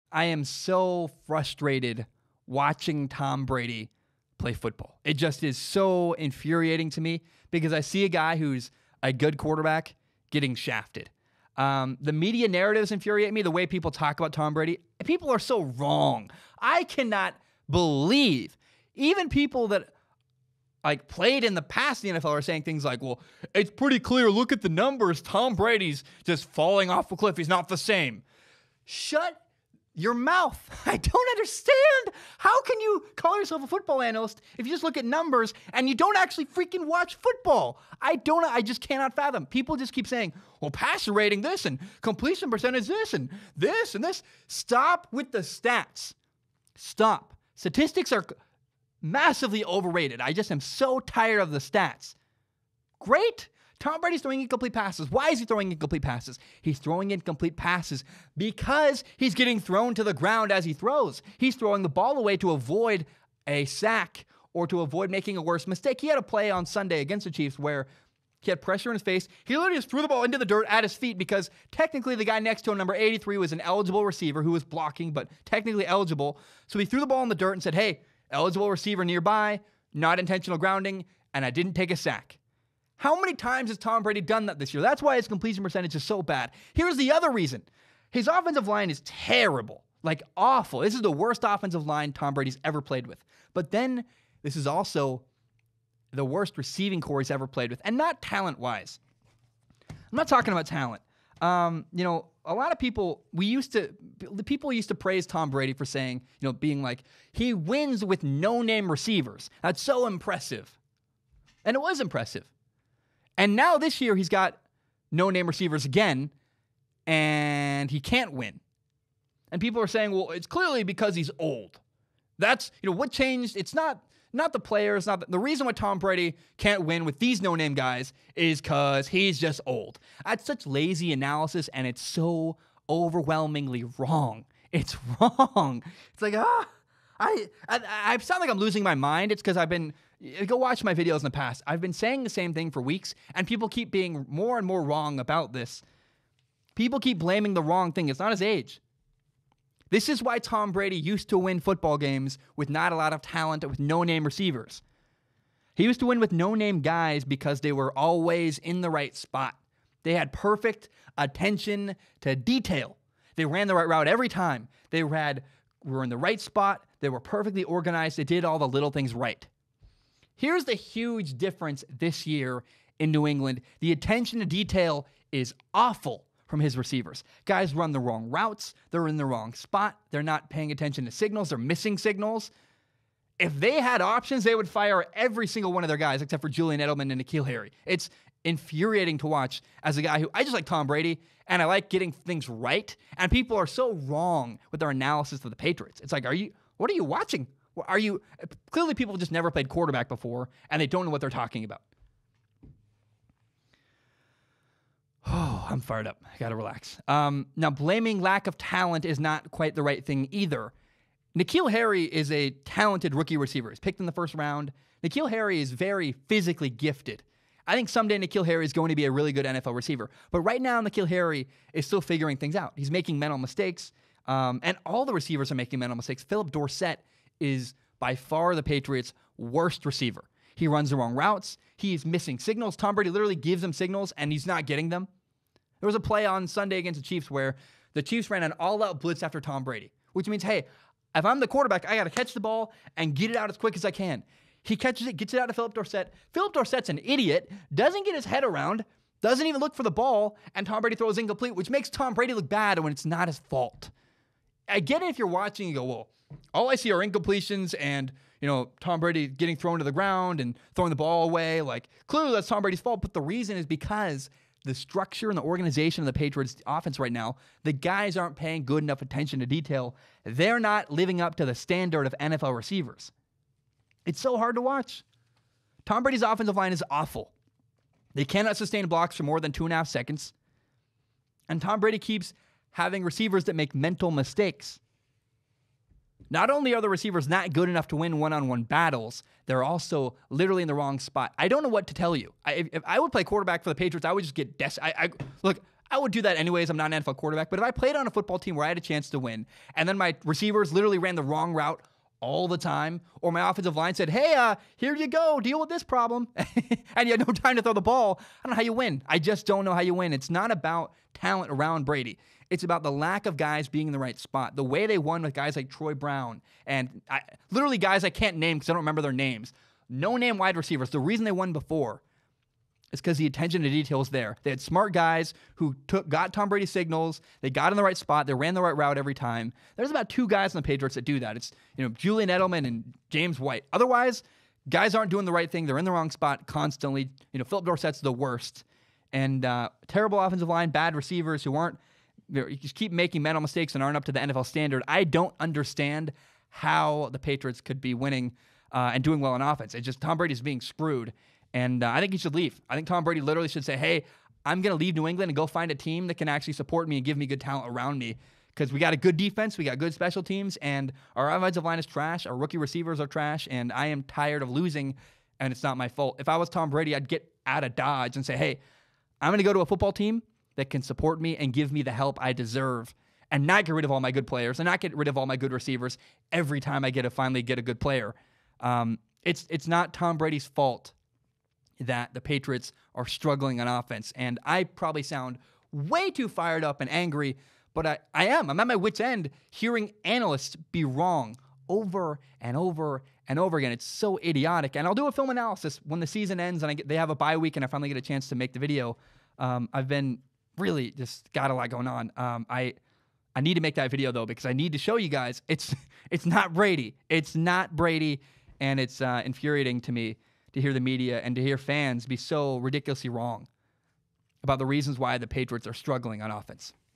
I am so frustrated watching Tom Brady play football. It just is so infuriating to me because I see a guy who's a good quarterback getting shafted. The media narratives infuriate me, the way people talk about Tom Brady. People are so wrong. I cannot believe even people that played in the past in the NFL are saying things like, well, it's pretty clear. Look at the numbers. Tom Brady's just falling off a cliff. He's not the same. Shut your mouth. I don't understand. How can you call yourself a football analyst if you just look at numbers and you don't actually freaking watch football? I just cannot fathom. People just keep saying, well, passer rating this and completion percentage this and this and this. Stop with the stats. Stop. Statistics are massively overrated. I just am so tired of the stats. Great. Tom Brady's throwing incomplete passes. Why is he throwing incomplete passes? He's throwing incomplete passes because he's getting thrown to the ground as he throws. He's throwing the ball away to avoid a sack or to avoid making a worse mistake. He had a play on Sunday against the Chiefs where he had pressure in his face. He literally just threw the ball into the dirt at his feet because technically the guy next to him, number 83, was an eligible receiver who was blocking, but technically eligible. So he threw the ball in the dirt and said, hey, eligible receiver nearby, not intentional grounding, and I didn't take a sack. How many times has Tom Brady done that this year? That's why his completion percentage is so bad. Here's the other reason. His offensive line is terrible, awful. This is the worst offensive line Tom Brady's ever played with. But then this is also the worst receiving core he's ever played with, and not talent-wise. I'm not talking about talent. A lot of people, people used to praise Tom Brady for saying, being like, he wins with no-name receivers. That's so impressive. And it was impressive. And now this year he's got no-name receivers again, and he can't win. And people are saying, well, it's clearly because he's old. That's, what changed. It's not the players, the reason why Tom Brady can't win with these no-name guys is because he's just old. That's such lazy analysis, and it's so overwhelmingly wrong. It's wrong. It's like, I sound like I'm losing my mind. It's because go watch my videos in the past. I've been saying the same thing for weeks, and people keep being more and more wrong about this. People keep blaming the wrong thing. It's not his age. This is why Tom Brady used to win football games with not a lot of talent, with no-name receivers. He used to win with no-name guys because they were always in the right spot. They had perfect attention to detail. They ran the right route every time. They were in the right spot. They were perfectly organized. They did all the little things right. Here's the huge difference this year in New England. The attention to detail is awful from his receivers. Guys run the wrong routes. They're in the wrong spot. They're not paying attention to signals. They're missing signals. If they had options, they would fire every single one of their guys except for Julian Edelman and N'Keal Harry. It's infuriating to watch as a guy who, I just like Tom Brady, and I like getting things right, and people are so wrong with their analysis of the Patriots. It's like, what are you watching? Clearly people just never played quarterback before, and they don't know what they're talking about. Oh, I'm fired up. I gotta relax. Now, blaming lack of talent is not quite the right thing either. N'Keal Harry is a talented rookie receiver. He's picked in the first round. N'Keal Harry is very physically gifted. I think someday N'Keal Harry is going to be a really good NFL receiver. But right now, N'Keal Harry is still figuring things out. He's making mental mistakes, and all the receivers are making mental mistakes. Philip Dorsett is by far the Patriots' worst receiver. He runs the wrong routes. He's missing signals. Tom Brady literally gives him signals, and he's not getting them. There was a play on Sunday against the Chiefs where the Chiefs ran an all-out blitz after Tom Brady, which means, hey, if I'm the quarterback, I got to catch the ball and get it out as quick as I can. He catches it, gets it out to Philip Dorsett. Philip Dorsett's an idiot, doesn't get his head around, doesn't even look for the ball, and Tom Brady throws incomplete, which makes Tom Brady look bad when it's not his fault. I get it if you're watching and you go, well, all I see are incompletions and, Tom Brady getting thrown to the ground and throwing the ball away. Clearly that's Tom Brady's fault, but the reason is because the structure and the organization of the Patriots offense right now, the guys aren't paying good enough attention to detail. They're not living up to the standard of NFL receivers. It's so hard to watch. Tom Brady's offensive line is awful. They cannot sustain blocks for more than 2.5 seconds. And Tom Brady keeps having receivers that make mental mistakes. Not only are the receivers not good enough to win one-on-one battles, they're also literally in the wrong spot. I don't know what to tell you. If I would play quarterback for the Patriots, I would just get look, I would do that anyways. I'm not an NFL quarterback. But if I played on a football team where I had a chance to win, and then my receivers literally ran the wrong route all the time, or my offensive line said, hey, here you go, deal with this problem, and you had no time to throw the ball, I don't know how you win. I just don't know how you win. It's not about talent around Brady. It's about the lack of guys being in the right spot. The way they won with guys like Troy Brown and literally guys I can't name because I don't remember their names. No-name wide receivers. The reason they won before is because the attention to detail was there. They had smart guys who got Tom Brady signals. They got in the right spot. They ran the right route every time. There's about 2 guys on the Patriots that do that. It's Julian Edelman and James White. Otherwise, guys aren't doing the right thing. They're in the wrong spot constantly. Philip Dorsett's the worst. And terrible offensive line, bad receivers who aren't. You just keep making mental mistakes and aren't up to the NFL standard. I don't understand how the Patriots could be winning and doing well on offense. It's just Tom Brady's being screwed. And I think he should leave. I think Tom Brady literally should say, hey, I'm going to leave New England and go find a team that can actually support me and give me good talent around me. Because we got a good defense, we got good special teams, and our offensive line is trash, our rookie receivers are trash, and I am tired of losing, and it's not my fault. If I was Tom Brady, I'd get out of Dodge and say, hey, I'm going to go to a football team that can support me and give me the help I deserve and not get rid of all my good players and not get rid of all my good receivers every time I finally get a good player. It's not Tom Brady's fault that the Patriots are struggling on offense. And I probably sound way too fired up and angry, but I am. I'm at my wit's end hearing analysts be wrong over and over and over again. It's so idiotic. And I'll do a film analysis when the season ends and they have a bye week and I finally get a chance to make the video. I've been really just got a lot going on. I need to make that video, though, because I need to show you guys it's not Brady. It's not Brady, and it's infuriating to me to hear the media and to hear fans be so ridiculously wrong about the reasons why the Patriots are struggling on offense.